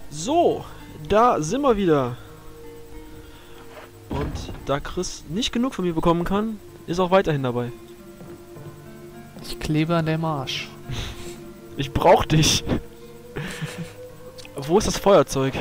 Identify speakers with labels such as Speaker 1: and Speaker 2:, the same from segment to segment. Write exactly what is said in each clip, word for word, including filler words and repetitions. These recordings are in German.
Speaker 1: So, da sind wir wieder. Und da Chris nicht genug von mir bekommen kann, ist auch weiterhin dabei.
Speaker 2: Ich klebe an dem Arsch.
Speaker 1: Ich brauch dich. Wo ist das Feuerzeug?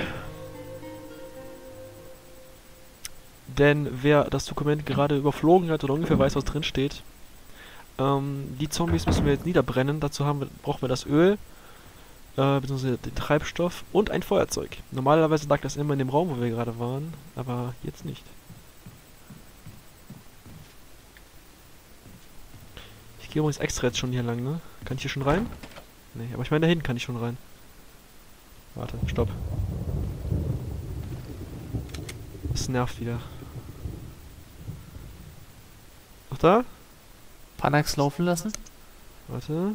Speaker 1: Denn wer das Dokument gerade überflogen hat oder ungefähr weiß, was drin steht, ähm, die Zombies müssen wir jetzt niederbrennen. Dazu haben wir, brauchen wir das Öl, äh, beziehungsweise den Treibstoff und ein Feuerzeug. Normalerweise lag das immer in dem Raum, wo wir gerade waren, aber jetzt nicht. Ich gehe übrigens extra jetzt schon hier lang, ne? Kann ich hier schon rein? Nee, aber ich meine, da hinten kann ich schon rein. Warte, stopp. Das nervt wieder. Noch da?
Speaker 2: Panax laufen lassen?
Speaker 1: Warte.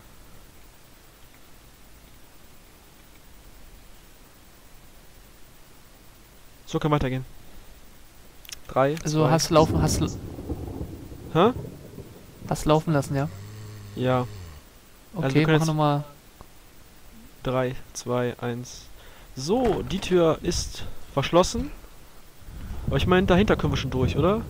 Speaker 1: So kann weitergehen. Drei.
Speaker 2: Also
Speaker 1: zwei,
Speaker 2: hast laufen, hast,
Speaker 1: Hä?
Speaker 2: hast laufen lassen, ja?
Speaker 1: Ja. Also wir
Speaker 2: Okay,
Speaker 1: können
Speaker 2: mach
Speaker 1: jetzt-
Speaker 2: nochmal.
Speaker 1: drei, zwei, eins. So, die Tür ist verschlossen. Aber ich meine, dahinter können wir schon durch, oder?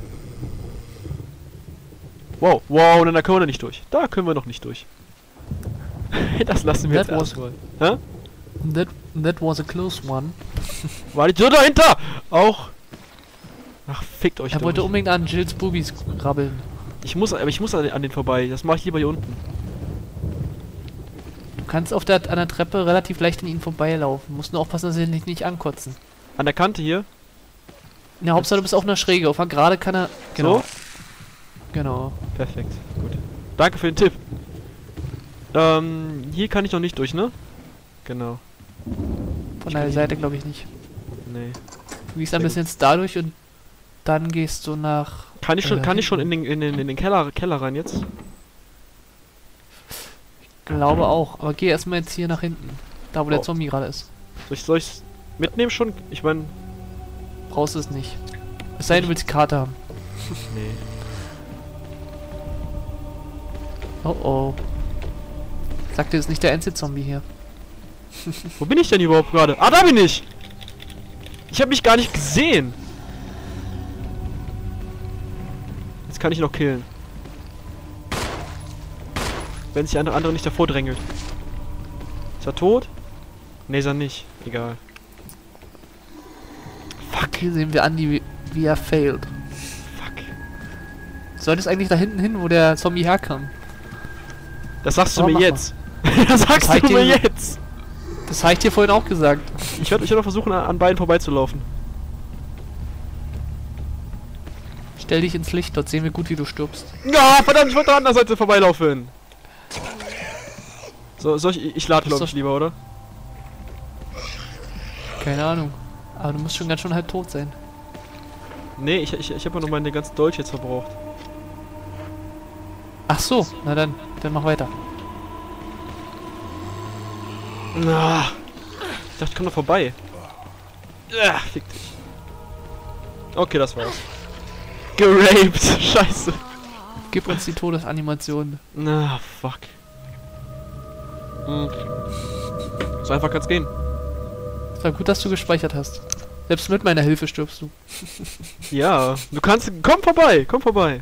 Speaker 1: Wow, wow, nein, da können wir noch nicht durch. Da können wir noch nicht durch. Das lassen wir
Speaker 2: That
Speaker 1: jetzt
Speaker 2: was-
Speaker 1: erstmal. Hä?
Speaker 2: That, that was a close one.
Speaker 1: War die Tür dahinter? Auch. Ach, fickt euch
Speaker 2: Er
Speaker 1: doch
Speaker 2: wollte
Speaker 1: nicht.
Speaker 2: unbedingt an Jills Bubis krabbeln.
Speaker 1: Ich muss, aber ich muss an den, an den vorbei. Das mache ich lieber hier unten.
Speaker 2: Du kannst auf der, an der Treppe relativ leicht an ihnen vorbeilaufen. Musst nur aufpassen, dass sie dich nicht ankotzen.
Speaker 1: An der Kante hier.
Speaker 2: In der Hauptsache, du bist auf einer Schräge. Auf einer Gerade kann er... Genau.
Speaker 1: So?
Speaker 2: Genau.
Speaker 1: Perfekt. Gut. Danke für den Tipp. Ähm, hier kann ich noch nicht durch, ne? Genau.
Speaker 2: Von der Seite glaube ich nicht.
Speaker 1: Nee.
Speaker 2: Du gehst ein
Speaker 1: Sehr
Speaker 2: bisschen jetzt dadurch und dann gehst du nach...
Speaker 1: Kann ich schon,
Speaker 2: Äh,
Speaker 1: kann ich schon in den, in den, in den Keller, Keller rein jetzt?
Speaker 2: Glaube auch. Aber geh erstmal jetzt hier nach hinten. Da, wo der
Speaker 1: Oh.
Speaker 2: Zombie gerade ist.
Speaker 1: Soll ich, soll ich's mitnehmen schon? Ich meine,
Speaker 2: Brauchst du es nicht. Es sei denn, du willst die Karte haben.
Speaker 1: nee.
Speaker 2: Oh oh. Sagt dir, das ist nicht der Endzeit-Zombie hier.
Speaker 1: Wo bin ich denn überhaupt gerade? Ah, da bin ich! Ich habe mich gar nicht gesehen! Jetzt kann ich noch killen. Wenn sich der andere nicht davor drängelt. Ist er tot? Ne, ist er nicht. Egal.
Speaker 2: Fuck, hier sehen wir Andy, wie, wie er failed.
Speaker 1: Fuck.
Speaker 2: Du solltest eigentlich da hinten hin, wo der Zombie herkam.
Speaker 1: Das sagst du
Speaker 2: Aber
Speaker 1: mir
Speaker 2: mach mal.
Speaker 1: jetzt. Das sagst
Speaker 2: zeig
Speaker 1: du
Speaker 2: dir
Speaker 1: mir
Speaker 2: so-
Speaker 1: jetzt.
Speaker 2: Das habe ich dir vorhin auch gesagt.
Speaker 1: Ich werde ich werd versuchen, an, an beiden vorbeizulaufen.
Speaker 2: Stell dich ins Licht, dort sehen wir gut, wie du stirbst.
Speaker 1: Ja, verdammt, ich wollte an der anderen Seite vorbeilaufen. So, soll ich, ich lade,
Speaker 2: Ist
Speaker 1: glaube ich,
Speaker 2: doch-
Speaker 1: lieber, oder?
Speaker 2: Keine Ahnung. Aber du musst schon ganz schön halb tot sein.
Speaker 1: Nee, ich, ich, ich habe ja noch meine ganzen Dolch jetzt verbraucht.
Speaker 2: Ach so, na dann, dann mach weiter.
Speaker 1: Na, ich dachte, ich komme da vorbei. Ja, fick dich. Okay, das war's. Geraped. Scheiße.
Speaker 2: Gib uns die Todesanimation.
Speaker 1: Na, fuck. Hm. So einfach kann's gehen.
Speaker 2: Es war gut, dass du gespeichert hast. Selbst mit meiner Hilfe stirbst du.
Speaker 1: Ja, du kannst... Komm vorbei, komm vorbei.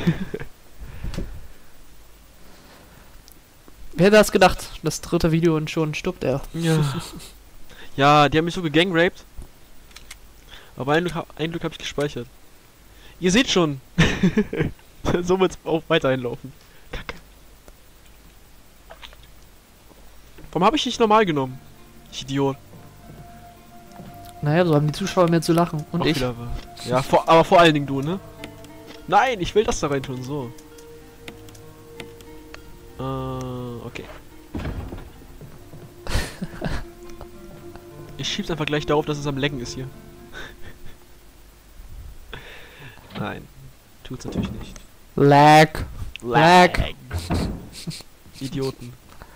Speaker 2: Wer hätte das gedacht? Das dritte Video und schon stirbt er.
Speaker 1: Ja. Ja, die haben mich so gegangraped. Aber ein Glück, ha- ein Glück habe ich gespeichert. Ihr seht schon. So wird's auch weiterhin laufen. Kacke. Warum habe ich nicht normal genommen? Ich Idiot.
Speaker 2: Naja, so haben die Zuschauer mehr zu lachen. Und
Speaker 1: Auch
Speaker 2: ich.
Speaker 1: wieder wahr. Ja, vor, aber vor allen Dingen du, ne? Nein, ich will das da rein tun, so. Äh, okay. Ich schieb's einfach gleich darauf, dass es am Lecken ist hier. Nein, tut's natürlich nicht.
Speaker 2: Lag. Lag.
Speaker 1: Idioten.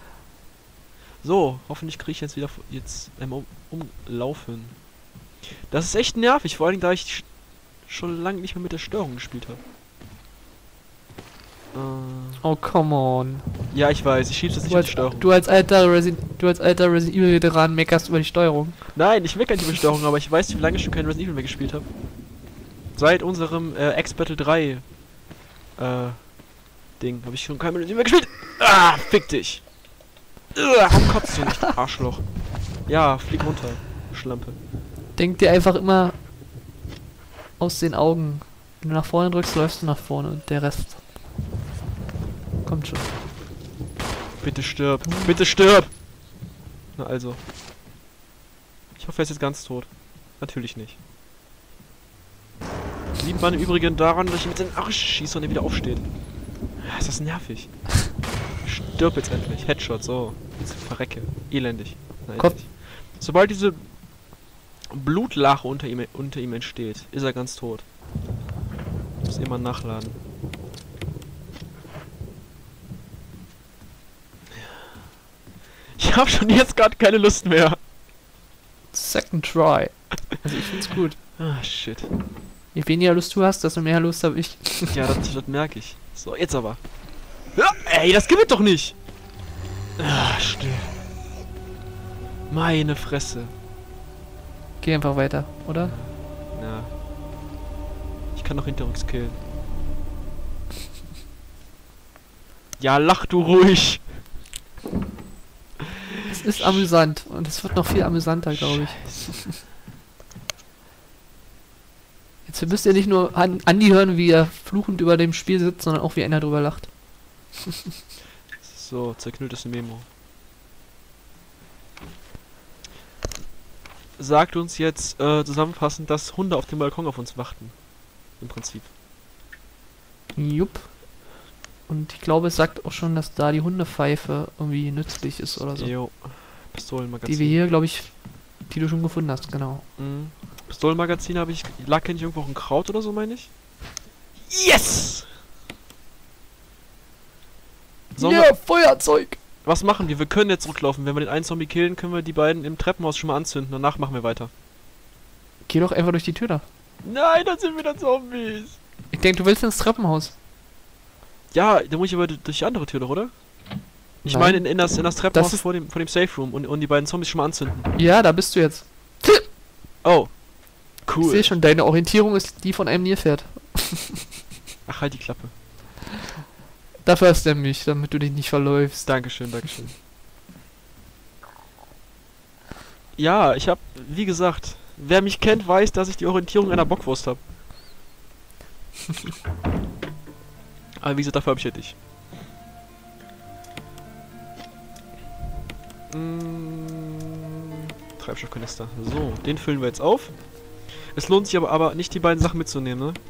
Speaker 1: So, hoffentlich kriege ich jetzt wieder vo- jetzt einmal um, umlaufen. Das ist echt nervig, vor allem da ich sch- schon lange nicht mehr mit der Steuerung gespielt habe. Äh,
Speaker 2: Oh, come on.
Speaker 1: ja, ich weiß, ich schieb's jetzt nicht
Speaker 2: Du
Speaker 1: auf die
Speaker 2: als,
Speaker 1: Steuerung.
Speaker 2: du als alter Resident, du als alter Resident Evil Veteran meckerst über die Steuerung.
Speaker 1: Nein, ich meckere nicht über Steuerung, aber ich weiß, wie lange ich schon kein Resident Evil mehr gespielt habe. Seit unserem äh, X-Battle drei äh, Ding habe ich schon kein Resident Evil mehr gespielt. Ah, fick dich. Uah, warum kotzt du nicht, Arschloch? Ja, flieg runter, Schlampe.
Speaker 2: Denk dir einfach immer aus den Augen. Wenn du nach vorne drückst, läufst du nach vorne und der Rest kommt schon.
Speaker 1: Bitte stirb, bitte stirb! Na also. Ich hoffe, er ist jetzt ganz tot. Natürlich nicht. Sieht man im Übrigen daran, dass ich mit seinem Arsch schieße und er wieder aufsteht. Ist das nervig. Stirb jetzt endlich. Headshot, so. Jetzt verrecke. Elendig. Na,
Speaker 2: Kopf.
Speaker 1: endlich. Sobald diese Blutlache unter ihm, unter ihm entsteht, ist er ganz tot. Muss immer nachladen. Ich habe schon jetzt gerade keine Lust mehr.
Speaker 2: Second try. Also ich find's gut.
Speaker 1: Ah, shit.
Speaker 2: Je weniger Lust du hast, desto mehr Lust habe ich.
Speaker 1: Ja, das, das merke ich. So, jetzt aber. Ja, ey, das gibt es doch nicht! Ah, still. Meine Fresse.
Speaker 2: Geh einfach weiter, oder?
Speaker 1: Ja. Ich kann noch hinter uns killen. Ja, lach du ruhig.
Speaker 2: Es ist amüsant und es wird noch viel amüsanter, glaube ich. Jetzt müsst ihr nicht nur an Andi hören, wie er fluchend über dem Spiel sitzt, sondern auch wie einer drüber lacht.
Speaker 1: So, zerknülltes Memo. Sagt uns jetzt äh, zusammenfassend, dass Hunde auf dem Balkon auf uns warten. Im Prinzip.
Speaker 2: Jupp. Und ich glaube, es sagt auch schon, dass da die Hundepfeife irgendwie nützlich ist oder so.
Speaker 1: Jo. Pistolenmagazin.
Speaker 2: Die wir hier, glaube ich, die du schon gefunden hast, genau.
Speaker 1: Mhm. Pistolenmagazin habe ich. Lag hier nicht irgendwo auch ein Kraut oder so, meine ich? Yes! Sollen wir,
Speaker 2: Feuerzeug!
Speaker 1: was machen wir? Wir können jetzt zurücklaufen. Wenn wir den einen Zombie killen, können wir die beiden im Treppenhaus schon mal anzünden. Danach machen wir weiter.
Speaker 2: Geh doch einfach durch die Tür da.
Speaker 1: Nein, da sind wieder Zombies.
Speaker 2: Ich denke, du willst ins Treppenhaus.
Speaker 1: Ja, da muss ich aber durch die andere Tür doch, oder? Ich
Speaker 2: Nein.
Speaker 1: meine in, in, das, in das Treppenhaus
Speaker 2: Das ist-
Speaker 1: vor dem, vor dem Safe Room und, und die beiden Zombies schon mal anzünden.
Speaker 2: Ja, da bist du jetzt.
Speaker 1: Oh.
Speaker 2: Ich
Speaker 1: Cool.
Speaker 2: sehe schon, deine Orientierung ist die von einem Nilpferd.
Speaker 1: Ach, halt die Klappe.
Speaker 2: Dafür hast du mich, damit du dich nicht verläufst.
Speaker 1: Dankeschön, Dankeschön. Ja, ich hab, wie gesagt, wer mich kennt, weiß, dass ich die Orientierung einer Bockwurst habe. Aber wie gesagt, dafür habe ich ja dich. Mm, Treibstoffkanister. So, den füllen wir jetzt auf. Es lohnt sich aber, aber nicht, die beiden Sachen mitzunehmen, ne?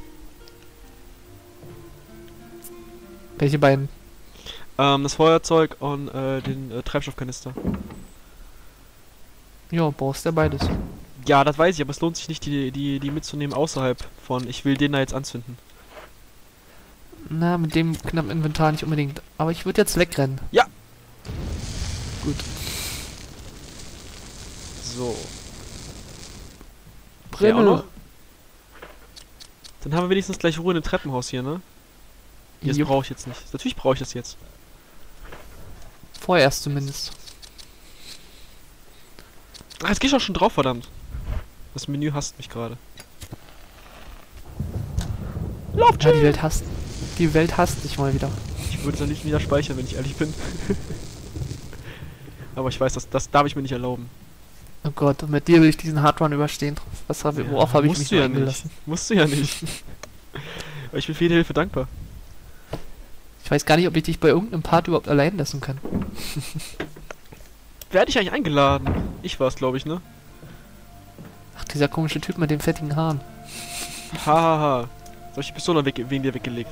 Speaker 2: Welche beiden?
Speaker 1: Ähm, das Feuerzeug und äh, den äh, Treibstoffkanister.
Speaker 2: Ja, brauchst ja beides.
Speaker 1: Ja, das weiß ich, aber es lohnt sich nicht, die, die, die mitzunehmen außerhalb von, ich will den da jetzt anzünden.
Speaker 2: Na, mit dem knappen Inventar nicht unbedingt. Aber ich würde jetzt wegrennen.
Speaker 1: Ja.
Speaker 2: Gut.
Speaker 1: So. Der auch noch? Dann haben wir wenigstens gleich Ruhe in dem Treppenhaus hier, ne? Das
Speaker 2: Jupp.
Speaker 1: brauche ich jetzt nicht. Natürlich brauche ich das jetzt.
Speaker 2: Vorerst zumindest.
Speaker 1: Ach, jetzt geh ich auch schon drauf, verdammt. Das Menü hasst mich gerade. Lauf,
Speaker 2: Ja, die Welt hasst. Die Welt hasst dich mal wieder.
Speaker 1: Ich würde es am liebsten wieder speichern, wenn ich ehrlich bin. Aber ich weiß, das, das darf ich mir nicht erlauben.
Speaker 2: Oh Gott, und mit dir will ich diesen Hardrun überstehen. Was hab,
Speaker 1: Ja,
Speaker 2: worauf habe ich
Speaker 1: musst
Speaker 2: mich
Speaker 1: du
Speaker 2: nur
Speaker 1: ja
Speaker 2: eingelassen?
Speaker 1: nicht. Musst du ja nicht. Aber ich bin für jede Hilfe dankbar.
Speaker 2: Ich weiß gar nicht, ob ich dich bei irgendeinem Part überhaupt allein lassen kann.
Speaker 1: Wer hat dich eigentlich eingeladen? Ich war's, glaube ich, ne?
Speaker 2: Ach, dieser komische Typ mit den fettigen Haaren.
Speaker 1: Hahaha. Ha, ha. Soll ich die Pistole weg, wegen dir weggelegt?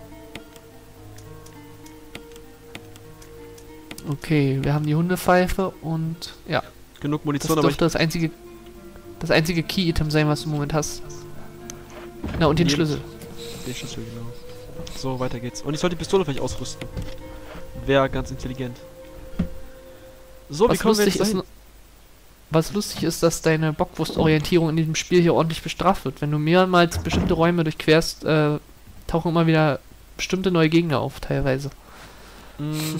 Speaker 2: Okay, wir haben die Hundepfeife und ja,
Speaker 1: Genug
Speaker 2: das
Speaker 1: Munition, aber ich...
Speaker 2: dürfte das einzige das einzige Key-Item sein, was du im Moment hast. Na, und den
Speaker 1: Nee.
Speaker 2: Schlüssel.
Speaker 1: Den Schlüssel, genau. So, weiter geht's. Und ich sollte die Pistole vielleicht ausrüsten. Wäre ganz intelligent. So, wie
Speaker 2: Was
Speaker 1: kommen wir
Speaker 2: lustig,
Speaker 1: jetzt
Speaker 2: ist,
Speaker 1: dahin?
Speaker 2: was lustig ist, dass deine Bockwurstorientierung in diesem Spiel hier ordentlich bestraft wird. Wenn du mehrmals bestimmte Räume durchquerst, äh, tauchen immer wieder bestimmte neue Gegner auf, teilweise.
Speaker 1: Mm.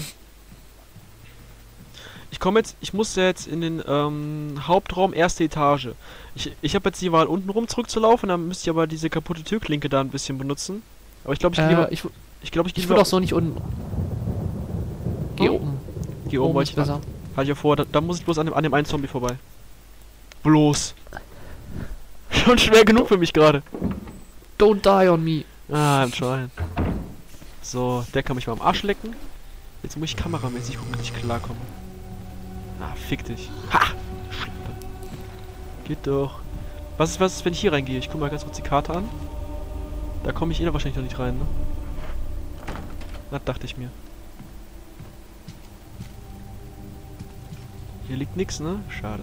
Speaker 1: Ich komme jetzt, ich muss ja jetzt in den ähm, Hauptraum, erste Etage. Ich, ich habe jetzt die Wahl, unten rum zurückzulaufen, dann müsste ich aber diese kaputte Türklinke da ein bisschen benutzen. Aber ich glaube, ich gehe
Speaker 2: Äh,
Speaker 1: lieber...
Speaker 2: ich
Speaker 1: Ich glaube, ich gehe
Speaker 2: ich
Speaker 1: lieber...
Speaker 2: würde auch so nicht unten. Geh
Speaker 1: Oh.
Speaker 2: oben.
Speaker 1: Geh oben,
Speaker 2: Oben
Speaker 1: wollte
Speaker 2: ist
Speaker 1: ich...
Speaker 2: besser.
Speaker 1: Hatte ich ja vor, da, da muss ich bloß an dem, an dem einen Zombie vorbei. Bloß. Schon schwer genug für mich gerade.
Speaker 2: Don't die on me.
Speaker 1: Ah, I'm trying. So, der kann mich mal am Arsch lecken. Jetzt muss ich kameramäßig gucken, dass ich klarkomme. Ah, fick dich. Ha! Schlampe. Geht doch. Was ist, was ist, wenn ich hier reingehe? Ich guck mal ganz kurz die Karte an. Da komme ich eh wahrscheinlich noch nicht rein, ne? Das dachte ich mir. Hier liegt nix, ne? Schade.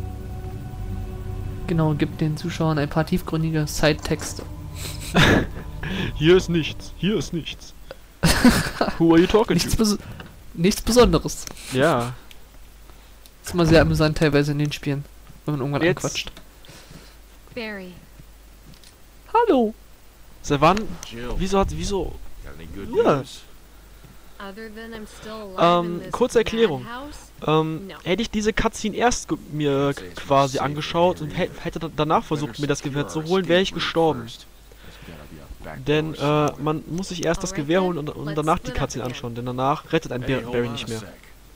Speaker 2: Genau, gibt den Zuschauern ein paar tiefgründige Side-Texte.
Speaker 1: Hier ist nichts. Hier ist nichts. Who are you talking
Speaker 2: Nichts,
Speaker 1: to?
Speaker 2: bes nichts Besonderes.
Speaker 1: Ja.
Speaker 2: Ist immer sehr amüsant teilweise in den Spielen, wenn man irgendwann
Speaker 1: Jetzt.
Speaker 2: anquatscht.
Speaker 3: Barry.
Speaker 2: Hallo!
Speaker 1: Seit wann?
Speaker 4: Jill,
Speaker 1: Wieso hat... Wieso...
Speaker 4: got any good
Speaker 1: Ja.
Speaker 4: news?
Speaker 3: Other than I'm still alive
Speaker 1: Ähm,
Speaker 3: in this
Speaker 1: kurze Erklärung.
Speaker 3: madhouse?
Speaker 1: Ähm,
Speaker 3: No.
Speaker 1: hätte ich diese Cutscene erst ge- mir quasi angeschaut und hä- hätte da- danach versucht, mir das Gewehr zu holen, wäre ich gestorben. Denn, äh, man muss sich erst das Gewehr holen und, und danach die Cutscene anschauen, denn danach rettet ein Bar- Barry nicht mehr.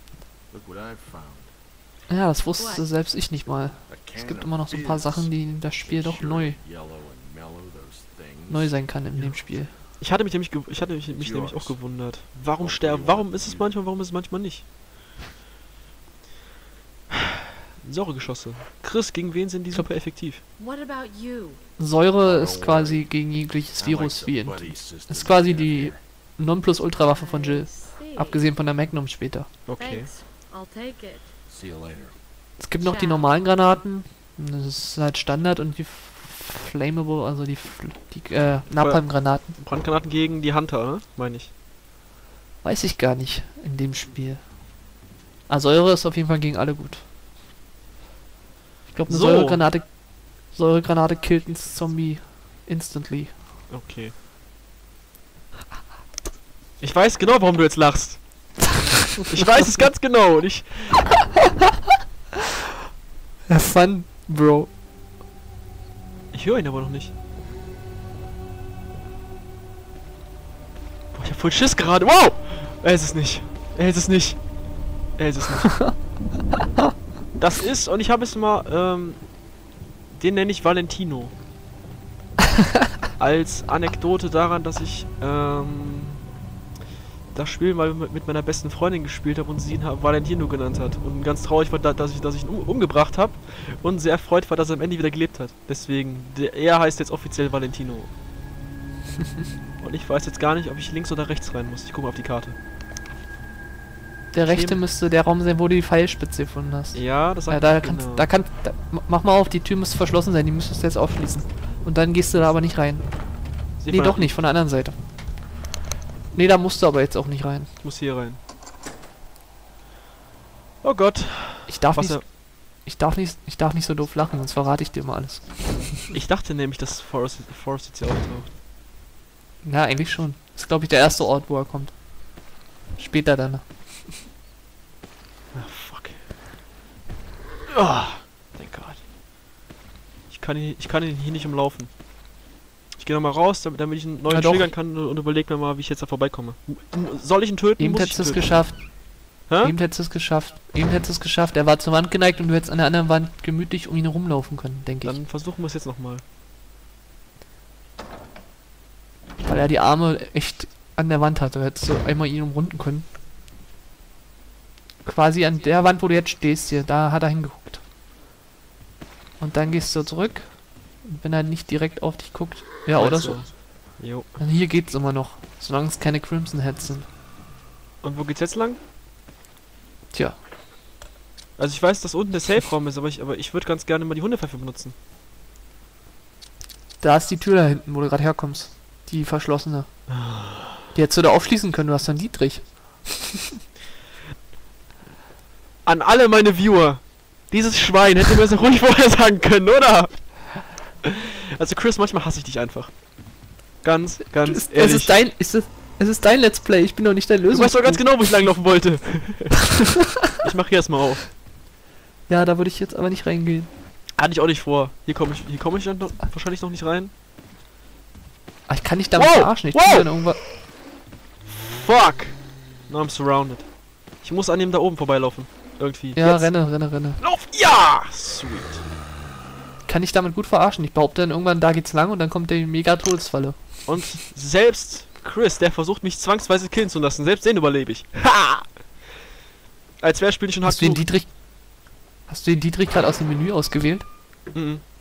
Speaker 2: Ja, das wusste selbst ich nicht mal. Es gibt immer noch so ein paar Sachen, die das Spiel doch neu, neu sein kann in dem Spiel.
Speaker 1: Ich hatte mich nämlich, ge- ich hatte mich, mich nämlich auch gewundert. Warum sterben? Warum ist es manchmal, warum ist es manchmal nicht? Säuregeschosse. Chris, gegen wen sind die super effektiv?
Speaker 3: What about you?
Speaker 2: Säure ist quasi gegen jegliches Virus wie in. Ist quasi die Nonplusultra-Waffe von Jill.
Speaker 3: I see.
Speaker 2: Abgesehen von der Magnum später.
Speaker 1: Okay.
Speaker 3: Thanks. I'll take it.
Speaker 4: See you later.
Speaker 2: Es gibt noch die normalen Granaten. Das ist halt Standard und die Flammable, also die, Fl- die äh, Napalm-Granaten.
Speaker 1: Brandgranaten gegen die Hunter, ne? Meine ich.
Speaker 2: Weiß ich gar nicht in dem Spiel. Ah, Säure ist auf jeden Fall gegen alle gut. Ich glaube, eine
Speaker 1: So.
Speaker 2: Säuregranate, Säuregranate killt einen Zombie instantly.
Speaker 1: Okay. Ich weiß genau, warum du jetzt lachst. Ich weiß es ganz genau und ich...
Speaker 2: Have fun, Bro.
Speaker 1: Ich höre ihn aber noch nicht. Boah, ich hab voll Schiss gerade. Wow! Er ist es nicht. Er ist es nicht. Er ist es nicht. Das ist, und ich habe es mal, ähm, den nenne ich Valentino. Als Anekdote daran, dass ich, ähm, das Spiel mal mit mit meiner besten Freundin gespielt habe und sie ihn ha- Valentino genannt hat. Und ganz traurig war, da, dass ich, dass ich ihn um, umgebracht habe und sehr erfreut war, dass er am Ende wieder gelebt hat. Deswegen, der, er heißt jetzt offiziell Valentino. Und ich weiß jetzt gar nicht, ob ich links oder rechts rein muss. Ich gucke mal auf die Karte.
Speaker 2: Der rechte
Speaker 1: Themen-
Speaker 2: müsste der Raum sein, wo du die Pfeilspitze gefunden hast.
Speaker 1: Ja, das
Speaker 2: Ja,
Speaker 1: sagt
Speaker 2: da
Speaker 1: er
Speaker 2: kannst,
Speaker 1: genau.
Speaker 2: da kann, da, m- mach mal auf, die Tür müsste verschlossen sein, die müsstest du jetzt aufschließen. Und dann gehst du da aber nicht rein.
Speaker 1: Sieht
Speaker 2: Nee,
Speaker 1: man-
Speaker 2: doch nicht, von der anderen Seite. Nee, da musst du aber jetzt auch nicht rein.
Speaker 1: Ich muss hier rein. Oh Gott.
Speaker 2: Ich darf
Speaker 1: Was
Speaker 2: nicht,
Speaker 1: er,
Speaker 2: ich darf nicht, ich darf nicht so doof lachen, sonst verrate ich dir immer alles.
Speaker 1: ich dachte nämlich, dass Forrest, Forrest jetzt hier auftaucht.
Speaker 2: Ja, eigentlich schon. Das ist, glaube ich, der erste Ort, wo er kommt. Später dann.
Speaker 1: Ah, fuck. Ah, thank God. Ich kann ihn, ich kann ihn hier nicht umlaufen. Ich gehe nochmal raus, damit, damit ich einen neuen
Speaker 2: Ja, doch.
Speaker 1: triggern kann und überleg mir mal, wie ich jetzt da vorbeikomme. M- Soll ich ihn töten?
Speaker 2: Eben
Speaker 1: Muss ich
Speaker 2: hättest du
Speaker 1: ihn
Speaker 2: es
Speaker 1: töten?
Speaker 2: geschafft.
Speaker 1: Hä?
Speaker 2: Eben hättest du es geschafft. Eben hättest du es geschafft. Er war zur Wand geneigt und du hättest an der anderen Wand gemütlich um ihn herumlaufen können, denke ich.
Speaker 1: Dann versuchen wir es jetzt nochmal.
Speaker 2: Weil er die Arme echt an der Wand hatte. Hättest du einmal ihn umrunden können. Quasi an der Wand, wo du jetzt stehst hier, da hat er hingeguckt. Und dann gehst du zurück. Und wenn er nicht direkt auf dich guckt, ja, oder so.
Speaker 1: Jo.
Speaker 2: Dann hier geht's immer noch. Solange es keine Crimson Heads sind.
Speaker 1: Und wo geht's jetzt lang?
Speaker 2: Tja.
Speaker 1: Also ich weiß, dass unten der Safe-Raum ist, aber ich, aber ich würde ganz gerne mal die Hundepfeife benutzen.
Speaker 2: Da ist die Tür da hinten, wo du gerade herkommst. Die verschlossene. Die hättest du da aufschließen können, du hast dann Dietrich.
Speaker 1: An alle meine Viewer. Dieses Schwein hätte mir so ruhig vorher sagen können, oder? Also Chris, manchmal hasse ich dich einfach. Ganz, ganz
Speaker 2: Ist, das
Speaker 1: ehrlich.
Speaker 2: ist dein, ist das, Es ist dein Let's Play, ich bin doch nicht dein
Speaker 1: Du
Speaker 2: Lösung.
Speaker 1: weißt doch ganz genau, wo ich langlaufen wollte. Ich mach hier erstmal auf.
Speaker 2: Ja, da würde ich jetzt aber nicht reingehen.
Speaker 1: Hatte ich auch nicht vor. Hier komme ich, hier komme ich dann noch, wahrscheinlich noch nicht rein.
Speaker 2: Ah, ich kann dich damit
Speaker 1: Wow,
Speaker 2: verarschen. Ich
Speaker 1: wow.
Speaker 2: tu dann irgendwas.
Speaker 1: Fuck! Now I'm surrounded. Ich muss an dem da oben vorbeilaufen. Irgendwie.
Speaker 2: Ja,
Speaker 1: Jetzt.
Speaker 2: renne, renne, renne.
Speaker 1: Lauf! Ja! Sweet.
Speaker 2: Kann ich damit gut verarschen. Ich behaupte dann irgendwann, da geht's lang und dann kommt die mega Todesfalle.
Speaker 1: Und selbst Chris, der versucht mich zwangsweise killen zu lassen, selbst den überlebe ich. Ha! Als wäre Spiel schon hart
Speaker 2: Hast du den
Speaker 1: genug.
Speaker 2: Dietrich. Hast du den Dietrich gerade aus dem Menü ausgewählt?
Speaker 1: Mhm.